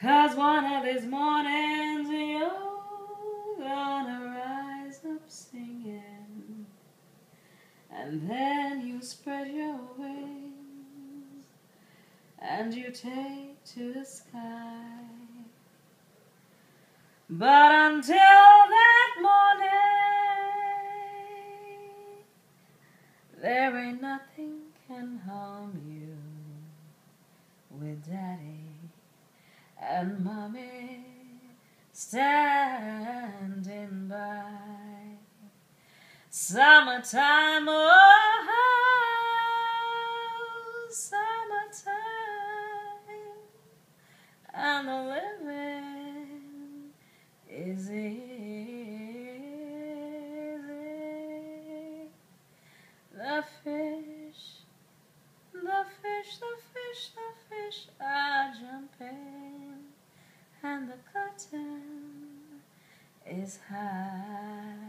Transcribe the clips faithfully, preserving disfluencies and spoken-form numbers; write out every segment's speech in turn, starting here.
'Cause one of these mornings you're gonna rise up singing, and then you spread your wings and you take to the sky. But until that morning, there ain't nothing can harm you with Daddy and Mommy standing by. Summertime, oh, summertime, and the living is easy. The fish, the fish, the fish, the fish are jumping, and the curtain is high.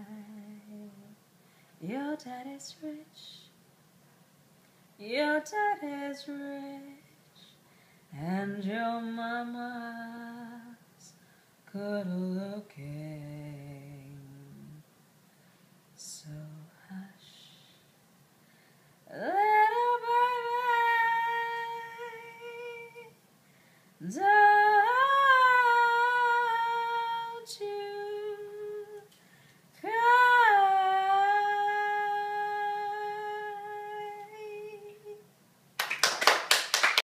Your daddy's rich, your daddy's rich, and your mama's good looking.